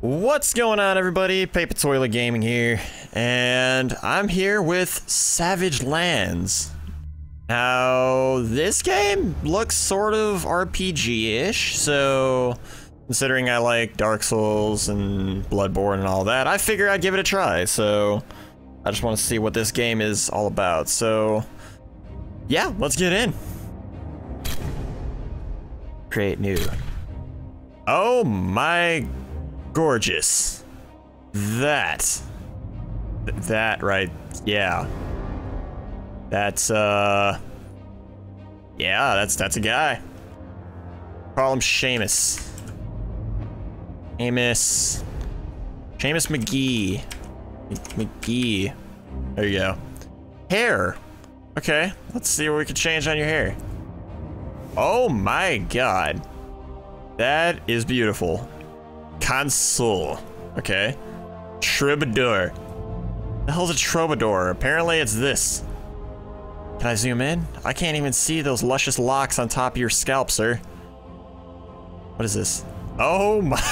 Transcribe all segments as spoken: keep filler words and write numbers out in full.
What's going on, everybody? Paper Toilet Gaming here, and I'm here with Savage Lands. Now, this game looks sort of R P G-ish, so considering I like Dark Souls and Bloodborne and all that, I figured I'd give it a try, so I just want to see what this game is all about. So, yeah, let's get in. Create new. Oh my gorgeous. That. That, right. Yeah. That's, uh... yeah, that's, that's a guy. Call him Seamus. Seamus. Seamus McGee. McGee. There you go. Hair. Okay, let's see what we can change on your hair. Oh my god. That is beautiful. Console. Okay. Troubadour. The hell's a troubadour? Apparently it's this. Can I zoom in? I can't even see those luscious locks on top of your scalp, sir. What is this? Oh my.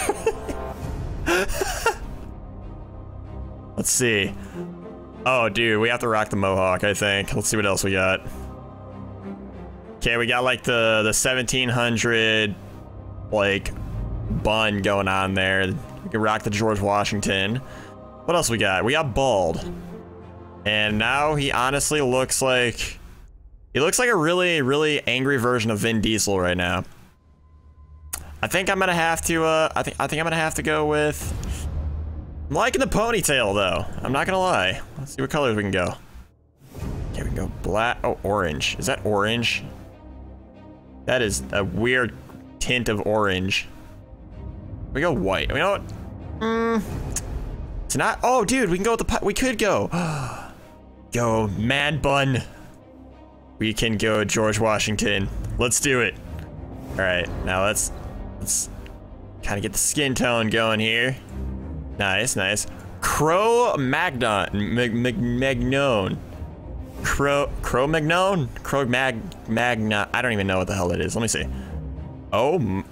Let's see. Oh, dude, we have to rock the mohawk, I think. Let's see what else we got. Okay, we got like the the seventeen hundred like bun going on there. We can rock the George Washington. What else we got? We got bald. And now he honestly looks like he looks like a really really angry version of Vin Diesel right now. I think I'm gonna have to uh I think I think I'm gonna have to go with I'm liking the ponytail though. I'm not gonna lie. Let's see what colors we can go. Okay, we can go black. Oh, orange. Is that orange? That is a weird tint of orange. We go white. You know what? Mm, it's not. Oh, dude, we can go with the. We could go. Go man bun. We can go George Washington. Let's do it. All right, now let's let's kind of get the skin tone going here. Nice, nice. Crow Magnon, Mag, Mag, Magnon. Crow, Crow Magnon? Crow Mag, Magna. I don't even know what the hell it is. Let me see. Oh.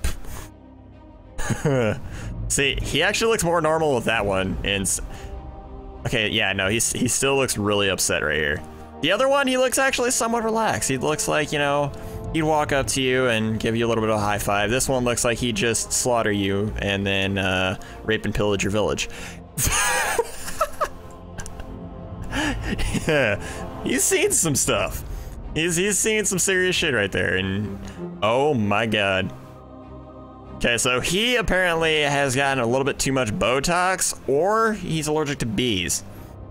See, he actually looks more normal with that one. And okay, yeah, no, he's he still looks really upset right here. The other one, he looks actually somewhat relaxed. He looks like, you know, he'd walk up to you and give you a little bit of a high five. This one looks like he'd just slaughter you and then uh, rape and pillage your village. Yeah, he's seen some stuff. He's he's seen some serious shit right there, and oh my god. Okay, so he apparently has gotten a little bit too much Botox, or he's allergic to bees.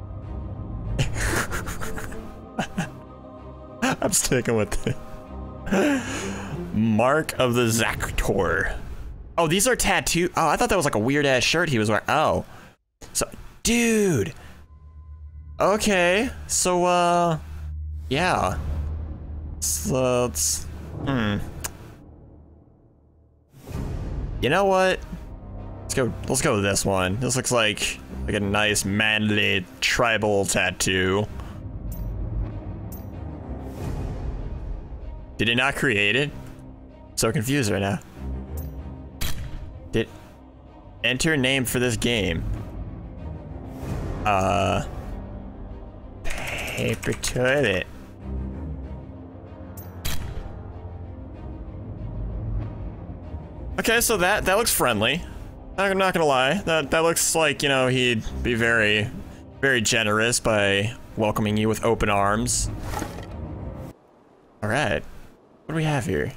I'm sticking with it. Mark of the Zactor. Oh, these are tattoo. Oh, I thought that was like a weird ass shirt he was wearing. Oh, so dude. Okay, so, uh, yeah. So, let's, hmm. You know what? Let's go, let's go with this one. This looks like, like a nice manly tribal tattoo. Did it not create it? I'm so confused right now. Did, enter name for this game. Uh... Paper toilet. Okay, so that that looks friendly. I'm not gonna lie. That that looks like, you know, he'd be very, very generous by welcoming you with open arms. All right, what do we have here?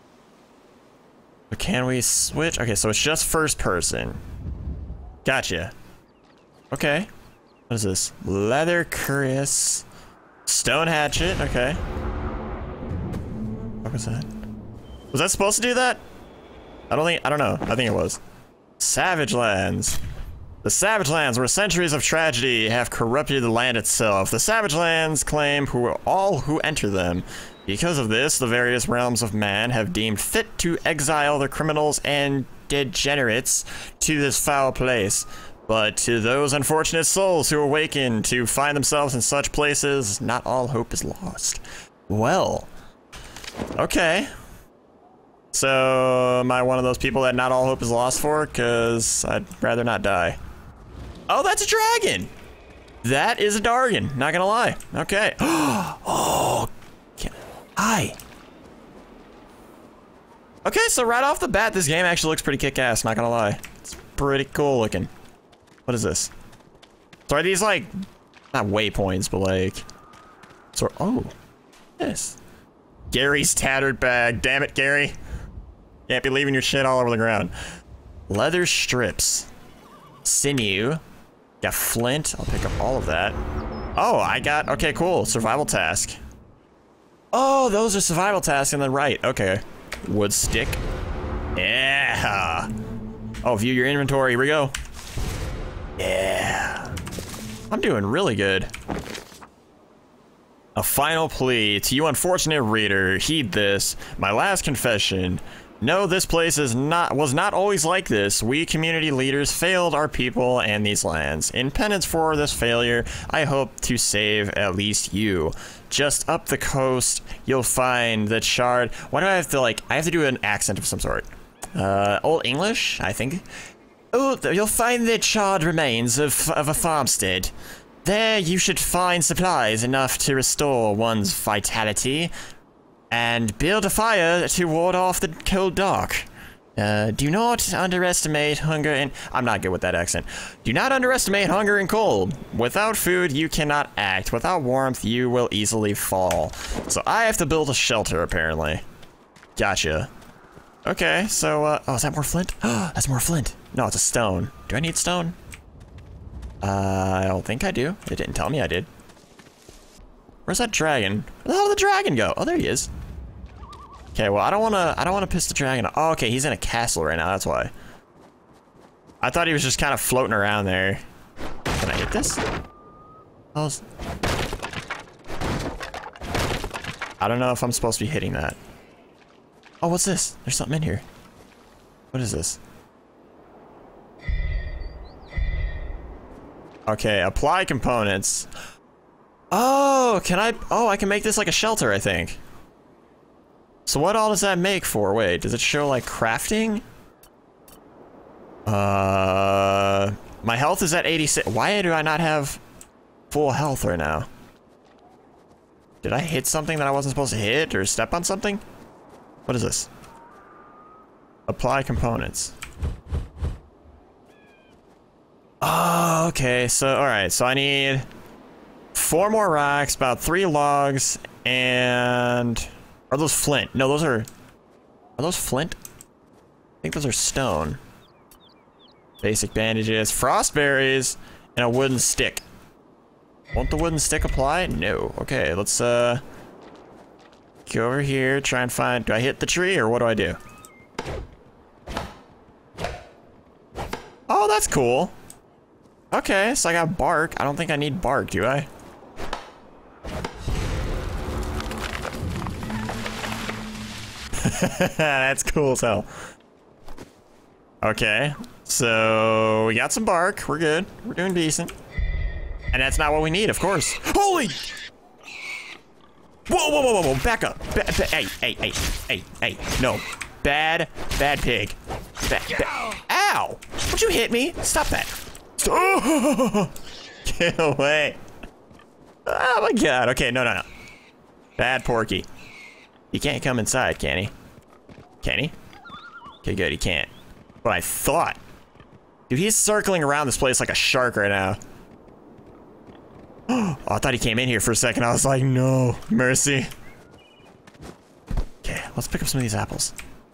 Can we switch? Okay, so it's just first person. Gotcha. Okay. What is this? Leather cuirass. Stone hatchet, okay. What was that? Was that supposed to do that? I don't think, I don't know. I think it was. Savage Lands. The Savage Lands, where centuries of tragedy have corrupted the land itself. The Savage Lands claim who all who enter them. Because of this, the various realms of man have deemed fit to exile the criminals and degenerates to this foul place. But to those unfortunate souls who awaken to find themselves in such places, not all hope is lost. Well, okay. So, am I one of those people that not all hope is lost for? Because I'd rather not die. Oh, that's a dragon! That is a Dargan, not gonna lie. Okay. Oh, can, hi. Okay, so right off the bat, this game actually looks pretty kick-ass, not gonna lie. It's pretty cool looking. What is this? So are these like, not waypoints, but like, so, oh, this. Gary's tattered bag. Damn it, Gary. Can't be leaving your shit all over the ground. Leather strips. Sinew. Got flint. I'll pick up all of that. Oh, I got, okay, cool. Survival task. Oh, those are survival tasks on the right. Okay. Wood stick. Yeah. Oh, view your inventory. Here we go. Yeah. I'm doing really good. A final plea to you unfortunate reader, heed this, my last confession. No, this place is not was not always like this. We community leaders failed our people and these lands. In penance for this failure, I hope to save at least you. Just up the coast, you'll find the charred. Why do I have to like? I have to do an accent of some sort. Uh, Old English, I think. Oh, you'll find the charred remains of of a farmstead. There you should find supplies enough to restore one's vitality and build a fire to ward off the cold dark. Uh, do not underestimate hunger and... I'm not good with that accent. Do not underestimate hunger and cold. Without food, you cannot act. Without warmth, you will easily fall. So I have to build a shelter, apparently. Gotcha. Okay, so, uh... oh, is that more flint? Oh, that's more flint. No, it's a stone. Do I need stone? Uh, I don't think I do. It didn't tell me I did. Where's that dragon? Where the hell did the dragon go? Oh, there he is. Okay, well, I don't want to. I don't want to piss the dragon off. Oh, okay, he's in a castle right now. That's why. I thought he was just kind of floating around there. Can I hit this? Oh, I don't know if I'm supposed to be hitting that. Oh, what's this? There's something in here. What is this? Okay, apply components. Oh, can I? Oh, I can make this like a shelter, I think. So what all does that make for? Wait, does it show like crafting? Uh, my health is at eighty-six. Why do I not have full health right now? Did I hit something that I wasn't supposed to hit or step on something? What is this? Apply components. Oh, okay. So, all right. So I need four more rocks, about three logs, and are those flint? No, those are. Are those flint? I think those are stone. Basic bandages, frost berries, and a wooden stick. Won't the wooden stick apply? No. Okay, let's uh go over here. Try and find. Do I hit the tree or what do I do? Oh, that's cool. Okay, so I got bark. I don't think I need bark, do I? That's cool as hell. Okay, so we got some bark. We're good. We're doing decent. And that's not what we need, of course. Holy! Whoa, whoa, whoa, whoa, whoa. Back up. Ba ba hey, hey, hey, hey, hey. No. Bad, bad pig. Ba ba Ow! Would you hit me? Stop that. Oh, get away. Oh my god. Okay, no, no, no. Bad Porky. He can't come inside, can he? Can he? Okay, good, he can't. But I thought. Dude, he's circling around this place like a shark right now. Oh, I thought he came in here for a second. I was like, no, mercy. Okay, let's pick up some of these apples.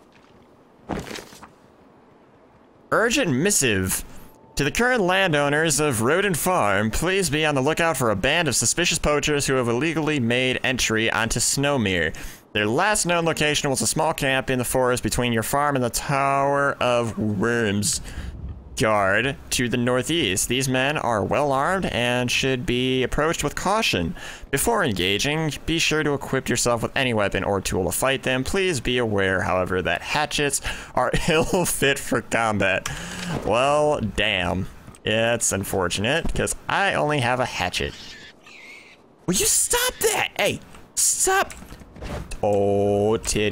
Urgent missive. To the current landowners of Rodent Farm, please be on the lookout for a band of suspicious poachers who have illegally made entry onto Snowmere. Their last known location was a small camp in the forest between your farm and the Tower of Worms Guard to the northeast. These men are well armed and should be approached with caution. Before engaging, be sure to equip yourself with any weapon or tool to fight them. Please be aware, however, that hatchets are ill fit for combat. Well, damn. It's unfortunate, because I only have a hatchet. Will you stop that? Hey, stop. Oh, titties.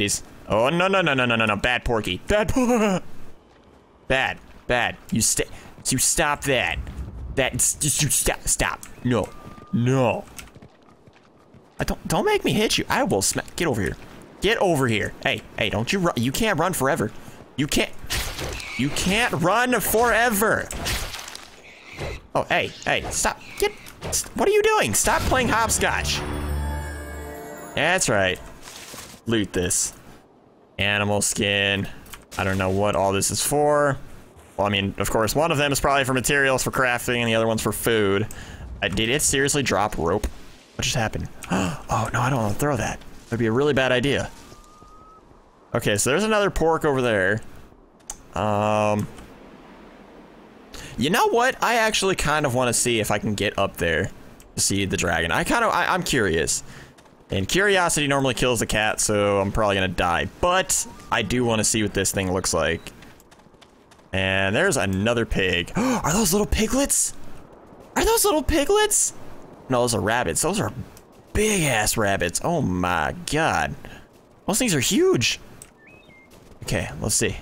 Oh, no, no, no, no, no, no, no. Bad Porky. Bad por- Bad. Bad. You stay. You stop that. That. Just you stop. Stop. No. No. I don't. Don't make me hit you. I will smack. Get over here. Get over here. Hey. Hey. Don't you run. You can't run forever. You can't. You can't run forever. Oh. Hey. Hey. Stop. Get. What are you doing? Stop playing hopscotch. That's right. Loot this. Animal skin. I don't know what all this is for. Well, I mean, of course, one of them is probably for materials for crafting, and the other one's for food. Uh, did it seriously drop rope? What just happened? Oh, no, I don't want to throw that. That'd be a really bad idea. Okay, so there's another pork over there. Um, you know what? I actually kind of want to see if I can get up there to see the dragon. I kind of, I, I'm curious. And curiosity normally kills the cat, so I'm probably gonna die. But I do want to see what this thing looks like. And there's another pig. Are those little piglets? Are those little piglets? No, those are rabbits. Those are big ass rabbits. Oh my god. Those things are huge. Okay, let's see.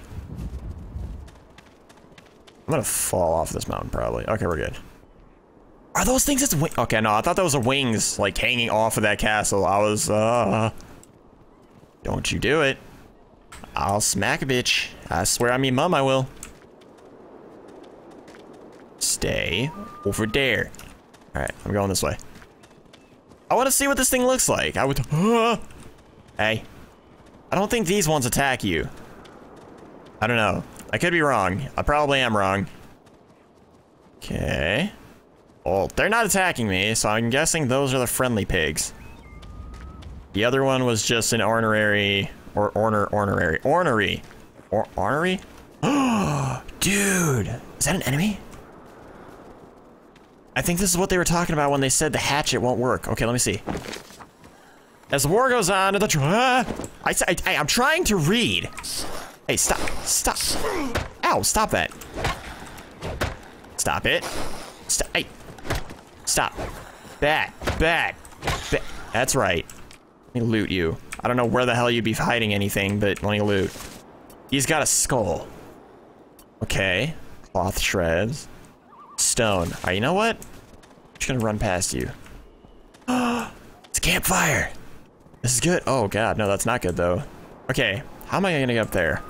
I'm gonna fall off this mountain probably. Okay, we're good. Are those things its wing? Okay, no, I thought those were wings, like, hanging off of that castle. I was, uh... Don't you do it. I'll smack a bitch. I swear on me mum I will. Stay over there. Alright, I'm going this way. I want to see what this thing looks like. I would... Uh, hey. I don't think these ones attack you. I don't know. I could be wrong. I probably am wrong. Okay. Well, they're not attacking me, so I'm guessing those are the friendly pigs. The other one was just an ornery, or orner, ornery, ornery, or ornery? Oh, dude, is that an enemy? I think this is what they were talking about when they said the hatchet won't work. Okay, let me see. As the war goes on, the try, I, I, I, I'm trying to read. Hey, stop, stop. Ow, stop that. Stop it. Stop, hey. Stop. Bad. Bad. Bad. That's right. Let me loot you. I don't know where the hell you'd be hiding anything, but let me loot. He's got a skull. Okay. Cloth shreds. Stone. Alright, you know what? I'm just gonna run past you. It's a campfire. This is good. Oh god, no, that's not good though. Okay, how am I gonna get up there?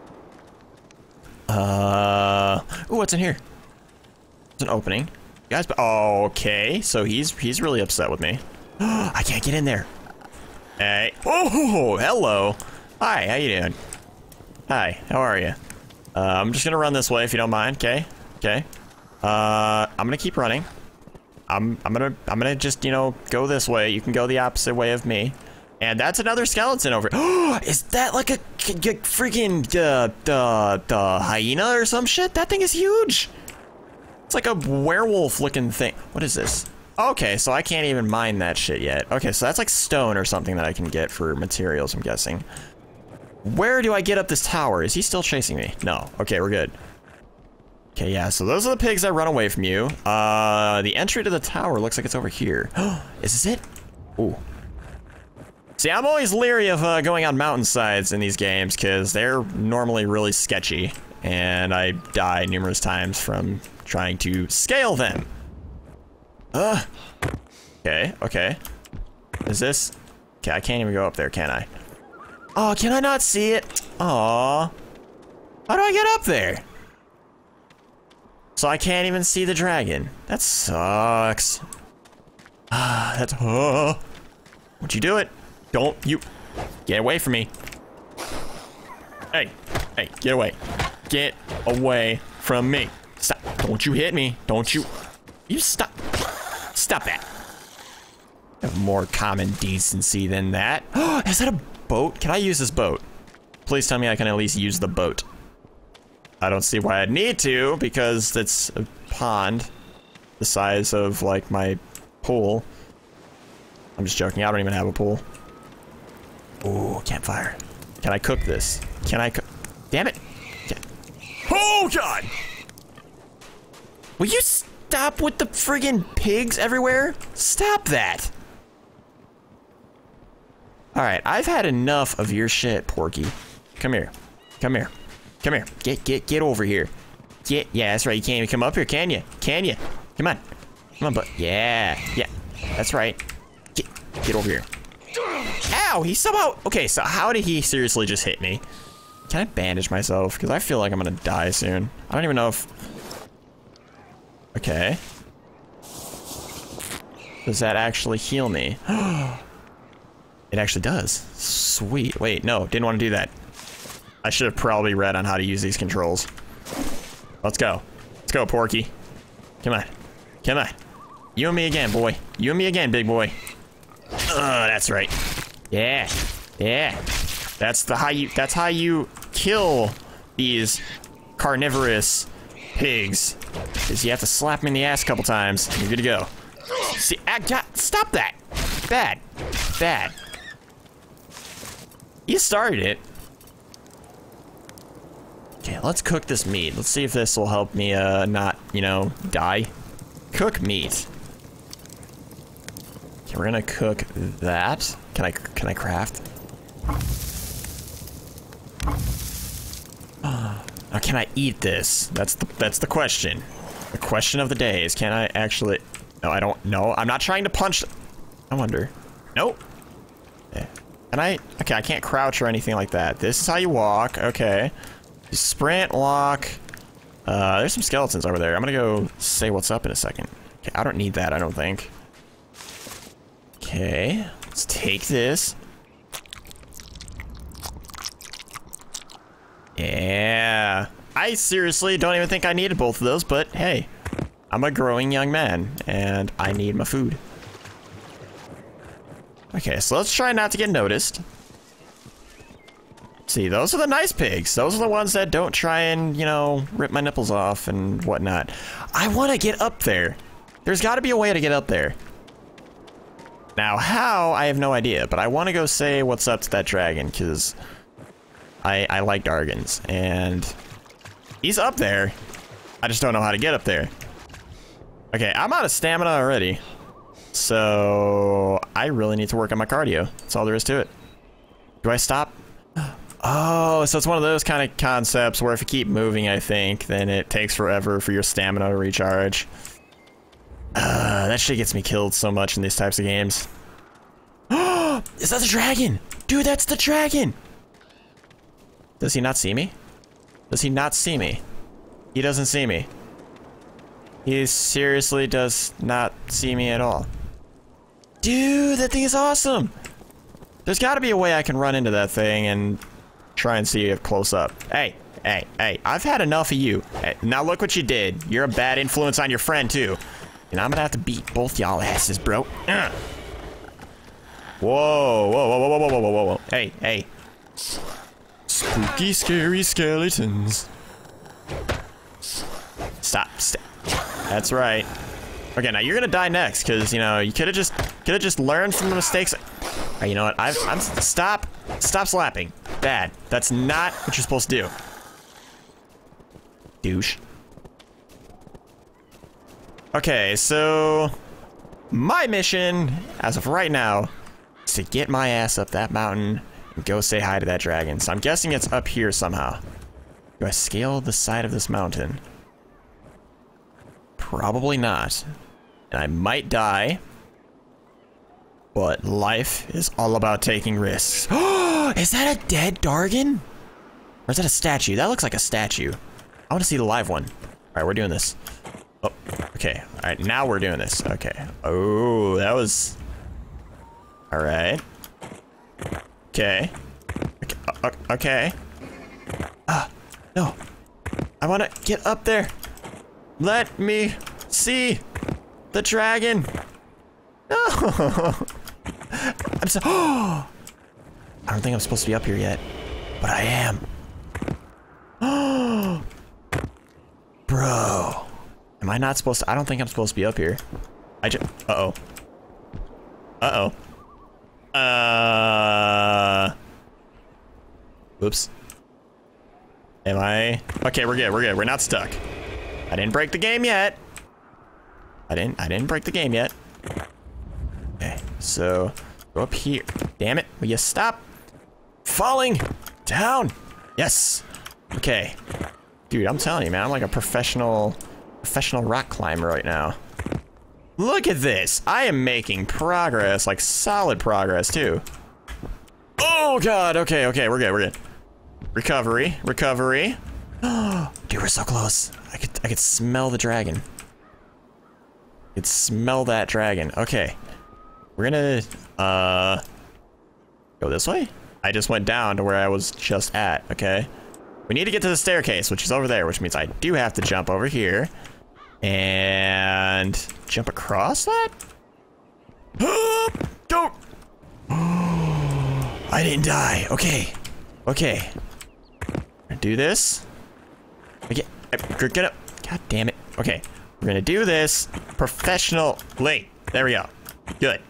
Uh. Ooh, what's in here? It's an opening. Guys, oh, okay, so he's he's really upset with me. I can't get in there. Hey, oh, hello. Hi, how you doing? Hi, how are you? Uh, I'm just gonna run this way if you don't mind. Okay, okay. Uh, I'm gonna keep running. I'm I'm gonna I'm gonna just you know go this way. You can go the opposite way of me. And that's another skeleton over. Oh, is that like a, a freaking uh, the the hyena or some shit? That thing is huge. It's like a werewolf-looking thing. What is this? Okay, so I can't even mine that shit yet. Okay, so that's like stone or something that I can get for materials, I'm guessing. Where do I get up this tower? Is he still chasing me? No. Okay, we're good. Okay, yeah, so those are the pigs that run away from you. Uh, the entry to the tower looks like it's over here. Is this it? Ooh. See, I'm always leery of uh, going on mountainsides in these games because they're normally really sketchy. And I die numerous times from trying to scale them. Uh. Okay, okay. Is this? Okay, I can't even go up there, can I? Oh, can I not see it? Aww. How do I get up there? So I can't even see the dragon. That sucks. Ah, that's, oh. Won't you do it? Don't you get away from me. Hey, hey, get away. Get away from me. Stop. Don't you hit me. Don't you. You stop. Stop that. I have more common decency than that. Oh, is that a boat? Can I use this boat? Please tell me I can at least use the boat. I don't see why I'd need to, because it's a pond the size of, like, my pool. I'm just joking. I don't even have a pool. Ooh, campfire. Can I cook this? Can I cook? Damn it. Oh, God! Will you stop with the friggin' pigs everywhere? Stop that. All right, I've had enough of your shit, Porky. Come here. Come here. Come here. Get, get, get over here. Get, yeah, that's right. You can't even come up here, can you? Can you? Come on. Come on, but yeah, yeah, that's right. Get, get over here. Ow, he somehow, okay, so how did he seriously just hit me? Can I bandage myself? Because I feel like I'm gonna die soon. I don't even know if, okay. Does that actually heal me? It actually does. Sweet. Wait, no, didn't want to do that. I should have probably read on how to use these controls. Let's go. Let's go, Porky. Come on. Come on. You and me again, boy. You and me again, big boy. Oh, that's right. Yeah. Yeah. That's the how you that's how you kill these carnivorous pigs. Is you have to slap them in the ass a couple times and you're good to go. See, I got, stop that. Bad. Bad. You started it. Okay, let's cook this meat. Let's see if this will help me uh not, you know, die. Cook meat. Okay, we're gonna cook that. Can I can I craft? Now, can I eat this? That's the that's the question. The question of the day is, can I actually? No, I don't know. I'm not trying to punch. I wonder. Nope. Okay. Can I? Okay, I can't crouch or anything like that. This is how you walk. Okay. You sprint, walk. Uh, there's some skeletons over there. I'm gonna go say what's up in a second. Okay, I don't need that, I don't think. Okay, let's take this. Yeah. I seriously don't even think I needed both of those, but hey, I'm a growing young man, and I need my food. Okay, so let's try not to get noticed. See, those are the nice pigs. Those are the ones that don't try and, you know, rip my nipples off and whatnot. I want to get up there. There's got to be a way to get up there. Now, how? I have no idea, but I want to go say what's up to that dragon, because I, I like Dargans, and he's up there. I just don't know how to get up there. Okay, I'm out of stamina already, so I really need to work on my cardio. That's all there is to it. Do I stop? Oh, so it's one of those kind of concepts where if you keep moving, I think, then it takes forever for your stamina to recharge. Uh, that shit gets me killed so much in these types of games. Oh, is that the dragon? Dude, that's the dragon! Does he not see me? Does he not see me? He doesn't see me. He seriously does not see me at all. Dude, that thing is awesome! There's gotta be a way I can run into that thing and try and see it close up. Hey, hey, hey, I've had enough of you. Hey, now look what you did. You're a bad influence on your friend, too. And I'm gonna have to beat both y'all asses, bro. Uh. Whoa, whoa, whoa, whoa, whoa, whoa, whoa, whoa, whoa. Hey, hey. Spooky, scary skeletons. Stop, stop. That's right. Okay, now you're gonna die next, because, you know, you could have just, could have just learned from the mistakes. Right, you know what? I've, I'm, stop, stop slapping. Bad. That's not what you're supposed to do. Douche. Okay, so my mission, as of right now, is to get my ass up that mountain and go say hi to that dragon. So I'm guessing it's up here somehow. Do I scale the side of this mountain? Probably not. And I might die. But life is all about taking risks. Oh, is that a dead Dargan? Or is that a statue? That looks like a statue. I want to see the live one. All right, we're doing this. Oh, okay. All right, now we're doing this. Okay. Oh, that was... All right. Okay. Okay. Uh, okay. Ah, no. I want to get up there. Let me see the dragon. No. I'm so... Oh, I don't think I'm supposed to be up here yet, but I am. Oh, bro. Am I not supposed to? I don't think I'm supposed to be up here. I just... Uh-oh. Uh-oh. Uh... Oops. Am I... Okay, we're good, we're good. We're not stuck. I didn't break the game yet. I didn't... I didn't break the game yet. Okay, so... Go up here. Damn it. Will you stop falling down? Yes. Okay. Dude, I'm telling you, man, I'm like a professional, professional rock climber right now. Look at this. I am making progress, like solid progress too. Oh God. Okay. Okay. We're good. We're good. Recovery. Recovery. Dude, we're so close. I could, I could smell the dragon. I could smell that dragon. Okay. We're gonna, uh, go this way? I just went down to where I was just at, okay? We need to get to the staircase, which is over there, which means I do have to jump over here. And jump across that? Don't! I didn't die. Okay. Okay. Do this. Get, get up. God damn it. Okay. We're gonna do this professionally. There we go. Good.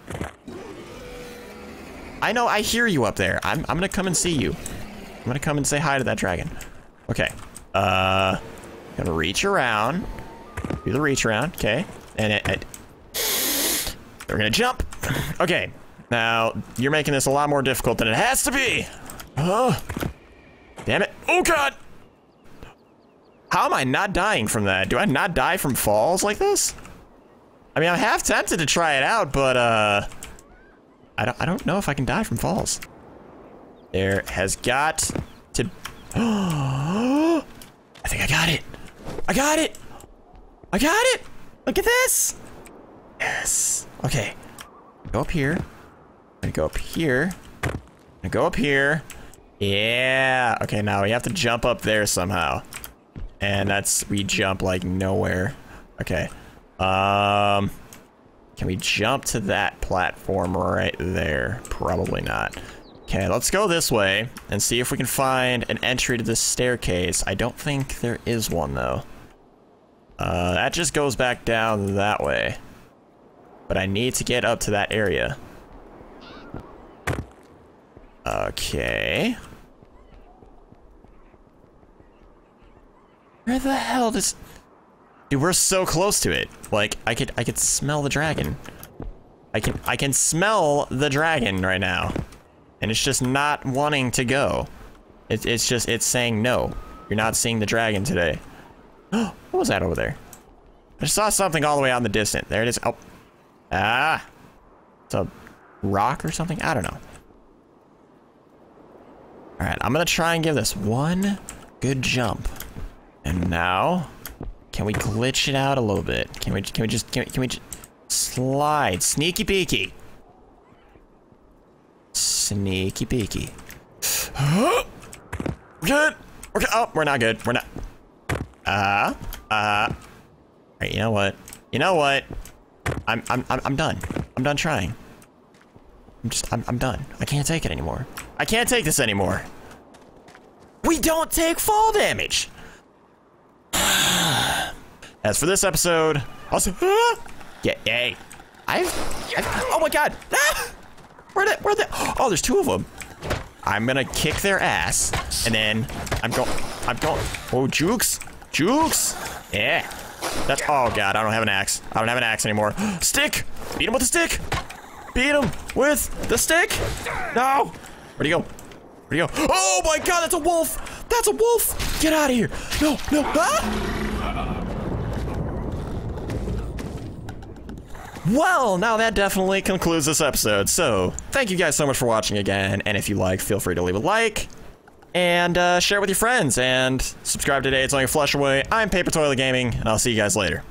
I know, I hear you up there. I'm, I'm gonna come and see you. I'm gonna come and say hi to that dragon. Okay. Uh, gonna reach around. Do the reach around. Okay. And it, it, we're gonna jump. Okay. Now, you're making this a lot more difficult than it has to be. Oh. Damn it. Oh, God. How am I not dying from that? Do I not die from falls like this? I mean, I'm half tempted to try it out, but, uh... I don't, I don't know if I can die from falls. There has got to... I think I got it. I got it. I got it. Look at this. Yes. Okay. Go up here. I'm gonna go up here. I'm gonna go up here. Yeah. Okay, now we have to jump up there somehow. And that's... we jump like nowhere. Okay. Um... Can we jump to that platform right there? Probably not. Okay, let's go this way and see if we can find an entry to this staircase. I don't think there is one, though. Uh, that just goes back down that way. But I need to get up to that area. Okay. Where the hell does... Dude, we're so close to it. Like, I could, I could smell the dragon. I can, I can smell the dragon right now, and it's just not wanting to go. It, it's just, it's saying no. You're not seeing the dragon today. What was that over there? I saw something all the way out in the distance. There it is. Oh, ah, it's a rock or something. I don't know. All right, I'm gonna try and give this one good jump, and now. Can we glitch it out a little bit? Can we, can we just, can we, can we just slide? Sneaky peeky. Sneaky peeky. Good. Okay. Oh, we're not good. We're not. Uh, uh. All right, you know what? You know what? I'm, I'm, I'm, I'm done. I'm done trying. I'm just, I'm, I'm done. I can't take it anymore. I can't take this anymore. We don't take fall damage. As for this episode, also, ah, yeah, yay. I've, I've, oh my God, ah, where the, where the, oh, there's two of them. I'm gonna kick their ass, and then I'm going, I'm going, oh, jukes, jukes, yeah. That's, oh God, I don't have an axe. I don't have an axe anymore. Stick, beat him with the stick. Beat him with the stick. No, where'd he go? Where'd he go? Oh my God, that's a wolf. That's a wolf. Get out of here. No, no, ah. Well, now that definitely concludes this episode, so thank you guys so much for watching again, and if you like, feel free to leave a like, and uh, share it with your friends, and subscribe today, it's on your flush away. I'm Paper Toilet Gaming, and I'll see you guys later.